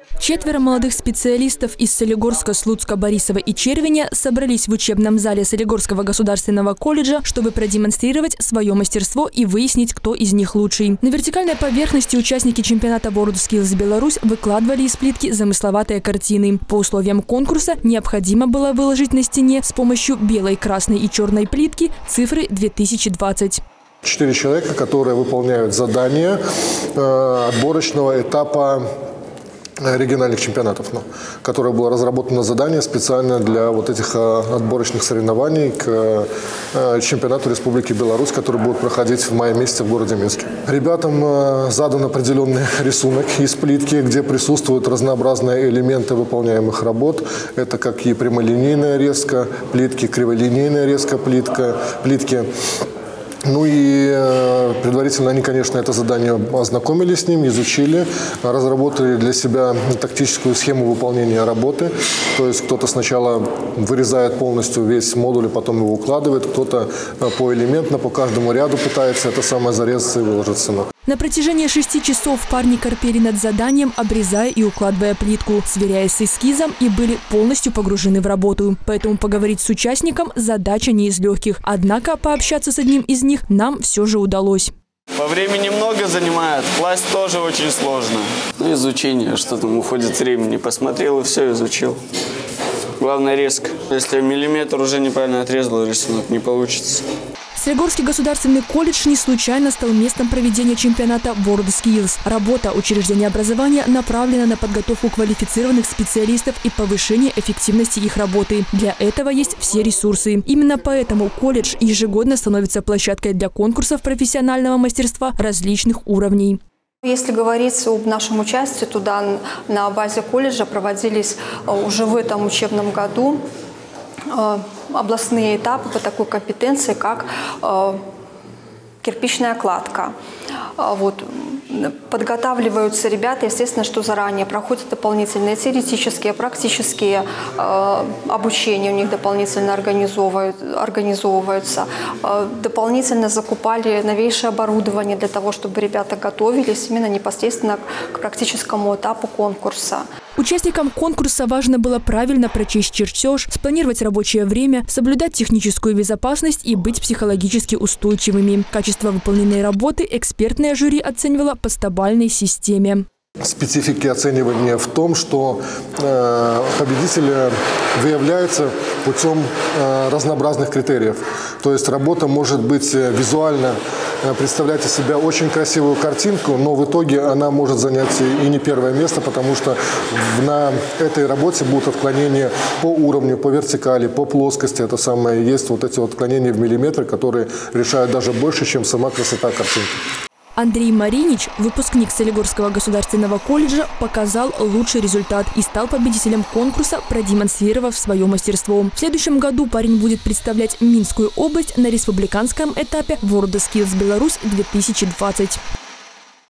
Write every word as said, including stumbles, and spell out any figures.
Четверо молодых специалистов из Солигорска, Слуцка, Борисова и Червеня собрались в учебном зале Солигорского государственного колледжа, чтобы продемонстрировать свое мастерство и выяснить, кто из них лучший. На вертикальной поверхности участники чемпионата WorldSkills Беларусь выкладывали из плитки замысловатые картины. По условиям конкурса необходимо было выложить на стене с помощью белой, красной и черной плитки цифры две тысячи двадцать. Четыре человека, которые выполняют задания э, отборочного этапа региональных чемпионатов, ну, которое было разработано задание специально для вот этих э, отборочных соревнований к э, чемпионату Республики Беларусь, который будет проходить в мае месяце в городе Минске. Ребятам э, задан определенный рисунок из плитки, где присутствуют разнообразные элементы выполняемых работ. Это как и прямолинейная резка плитки, криволинейная резка плитка, плитки. Ну и э, предварительно они, конечно, это задание ознакомились с ним, изучили, разработали для себя тактическую схему выполнения работы. То есть кто-то сначала вырезает полностью весь модуль, потом его укладывает, кто-то поэлементно, по каждому ряду пытается это самое зарезаться и выложиться. На протяжении шести часов парни корпели над заданием, обрезая и укладывая плитку, сверяясь с эскизом, и были полностью погружены в работу. Поэтому поговорить с участником задача не из легких. Однако пообщаться с одним из них нам все же удалось. По времени много занимает, класть тоже очень сложно. Ну, изучение, что там уходит времени. Посмотрел и все изучил. Главное резко. Если миллиметр уже неправильно отрезал, рисунок не получится. Солигорский государственный колледж не случайно стал местом проведения чемпионата WorldSkills. Работа учреждения образования направлена на подготовку квалифицированных специалистов и повышение эффективности их работы. Для этого есть все ресурсы. Именно поэтому колледж ежегодно становится площадкой для конкурсов профессионального мастерства различных уровней. Если говорить об нашем участии, туда на базе колледжа проводились уже в этом учебном году областные этапы по такой компетенции, как э, кирпичная кладка. Вот. Подготавливаются ребята, естественно, что заранее проходят дополнительные теоретические, практические э, обучения, у них дополнительно организовывают, организовываются. Э, дополнительно закупали новейшее оборудование для того, чтобы ребята готовились именно непосредственно к практическому этапу конкурса. Участникам конкурса важно было правильно прочесть чертеж, спланировать рабочее время, соблюдать техническую безопасность и быть психологически устойчивыми. Качество выполненной работы экспертное жюри оценивало по стабальной системе. Специфики оценивания в том, что э, победители выявляются путем э, разнообразных критериев. То есть работа может быть визуально э, представлять из себя очень красивую картинку, но в итоге она может занять и не первое место, потому что на этой работе будут отклонения по уровню, по вертикали, по плоскости. Это самое есть вот эти вот отклонения в миллиметры, которые решают даже больше, чем сама красота картинки. Андрей Маринич, выпускник Солигорского государственного колледжа, показал лучший результат и стал победителем конкурса, продемонстрировав свое мастерство. В следующем году парень будет представлять Минскую область на республиканском этапе WorldSkills Беларусь две тысячи двадцать.